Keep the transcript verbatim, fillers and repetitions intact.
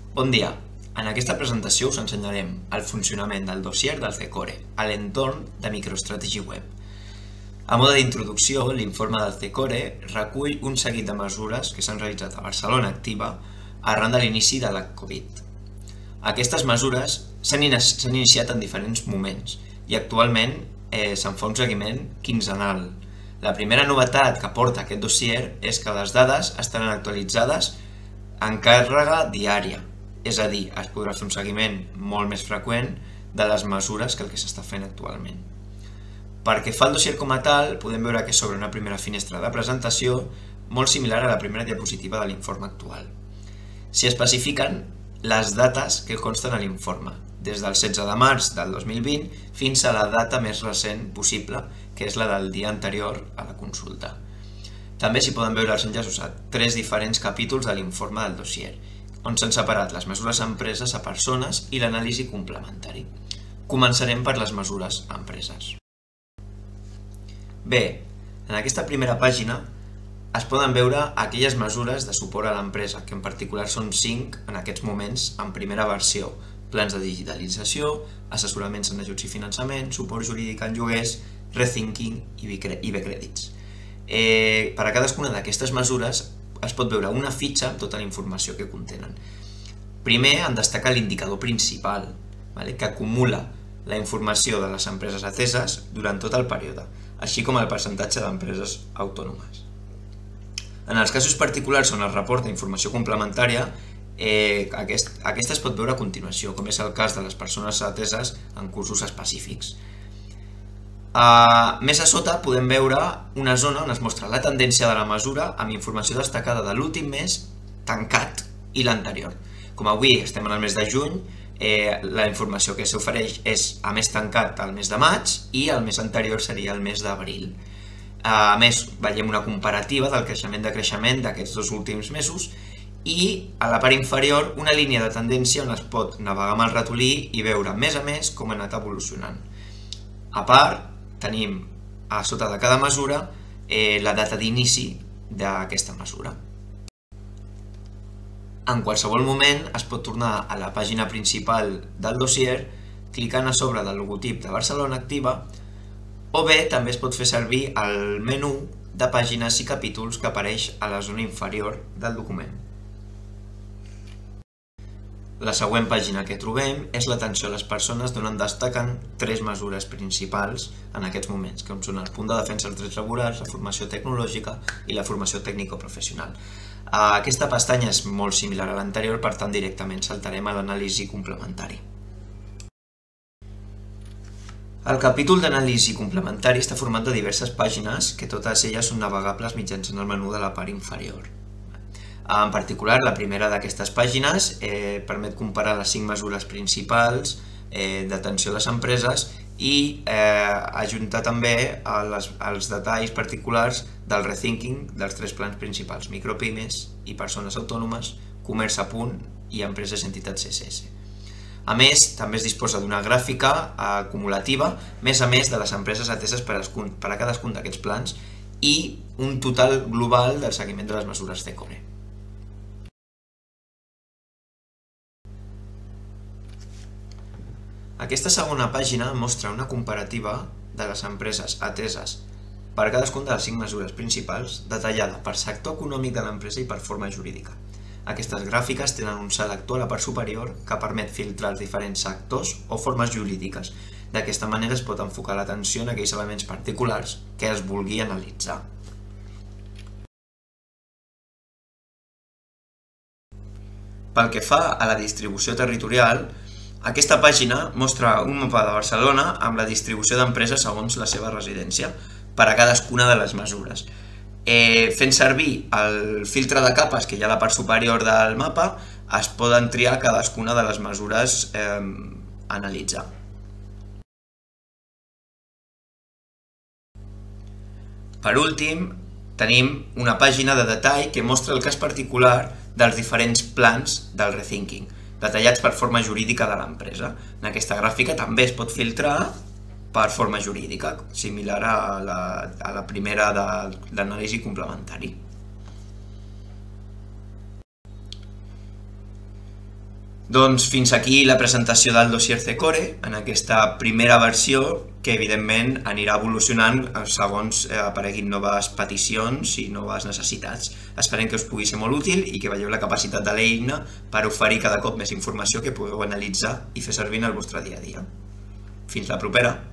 Bon dia! En aquesta presentació us ensenyarem el funcionament del dossier del CECORE a l'entorn de MicroStrategy Web. A mode d'introducció, l'informe del CECORE recull un seguit de mesures que s'han realitzat a Barcelona Activa arran de l'inici de la Covid. Aquestes mesures s'han iniciat en diferents moments i actualment eh, se'n fa un seguiment quinzenal. La primera novetat que aporta aquest dossier és que les dades estaran actualitzades en càrrega diària, és a dir, es podrà fer un seguiment molt més freqüent de les mesures que el que s'està fent actualment. Perquè fa el dossier com a tal, podem veure que s'obre una primera finestra de presentació molt similar a la primera diapositiva de l'informe actual. S'hi especifiquen les dates que consten a l'informe, des del setze de març del dos mil vint fins a la data més recent possible, que és la del dia anterior a la consulta. També s'hi poden veure els enllaços a tres diferents capítols de l'informe del dossier, on s'han separat les mesures empreses a persones i l'anàlisi complementari. Començarem per les mesures empreses. Bé, en aquesta primera pàgina es poden veure aquelles mesures de suport a l'empresa, que en particular són cinc en aquests moments en primera versió: plans de digitalització, assessoraments en ajuts i finançament, suport jurídic en lloguers, rethinking i B-crèdits. Eh, per a cadascuna d'aquestes mesures es pot veure una fitxa amb tota la informació que contenen. Primer en destaca l'indicador principal, vale, que acumula la informació de les empreses ateses durant tot el període, així com el percentatge d'empreses autònomes. En els casos particulars on es reporta informació complementària, eh, aquest, aquesta es pot veure a continuació, com és el cas de les persones ateses en cursos específics. Uh, més a sota podem veure una zona on es mostra la tendència de la mesura amb informació destacada de l'últim mes tancat i l'anterior. Com avui estem en el mes de juny, eh, la informació que s'ofereix és a mes tancat al mes de maig i el mes anterior seria el mes d'abril. Uh, a més, veiem una comparativa del creixement de creixement d'aquests dos últims mesos i a la part inferior una línia de tendència on es pot navegar amb el ratolí i veure mes a mes com ha anat evolucionant. A part, tenim a sota de cada mesura eh, la data d'inici d'aquesta mesura. En qualsevol moment es pot tornar a la pàgina principal del dossier clicant a sobre del logotip de Barcelona Activa, o bé també es pot fer servir el menú de pàgines i capítols que apareix a la zona inferior del document. La següent pàgina que trobem és l'atenció a les persones, d'on en destaquen tres mesures principals en aquests moments, que són el punt de defensa dels drets laborals, la formació tecnològica i la formació tècnico-professional. Aquesta pestanya és molt similar a l'anterior, per tant directament saltarem a l'anàlisi complementari. El capítol d'anàlisi complementari està format de diverses pàgines que totes elles són navegables mitjançant el menú de la part inferior. En particular, la primera d'aquestes pàgines eh, permet comparar les cinc mesures principals eh, d'atenció a les empreses i eh, ajuntar també les, els detalls particulars del rethinking dels tres plans principals: micropimes i persones autònomes, comerç a punt i empreses i entitats C S S. A més, també es disposa d'una gràfica acumulativa, més a més de les empreses ateses per a cadascun d'aquests plans i un total global del seguiment de les mesures CECORE. Aquesta segona pàgina mostra una comparativa de les empreses ateses per a cadascun de les cinc mesures principals, detallada per sector econòmic de l'empresa i per forma jurídica. Aquestes gràfiques tenen un selector a la part superior que permet filtrar els diferents sectors o formes jurídiques. D'aquesta manera es pot enfocar l'atenció en aquells elements particulars que es vulgui analitzar. Pel que fa a la distribució territorial, aquesta pàgina mostra un mapa de Barcelona amb la distribució d'empreses segons la seva residència per a cadascuna de les mesures. Eh, fent servir el filtre de capes que hi ha a la part superior del mapa, es poden triar cadascuna de les mesures eh, a analitzar. Per últim, tenim una pàgina de detall que mostra el cas particular dels diferents plans del rethinking, detallats per forma jurídica de l'empresa. En aquesta gràfica també es pot filtrar per forma jurídica, similar a la, a la primera de l'anàlisi complementari. Doncs fins aquí la presentació del dossier C-Core, en aquesta primera versió, que evidentment anirà evolucionant segons apareguin noves peticions i noves necessitats. Esperem que us pugui ser molt útil i que veieu la capacitat de l'eina per oferir cada cop més informació que pugueu analitzar i fer servir en el vostre dia a dia. Fins la propera!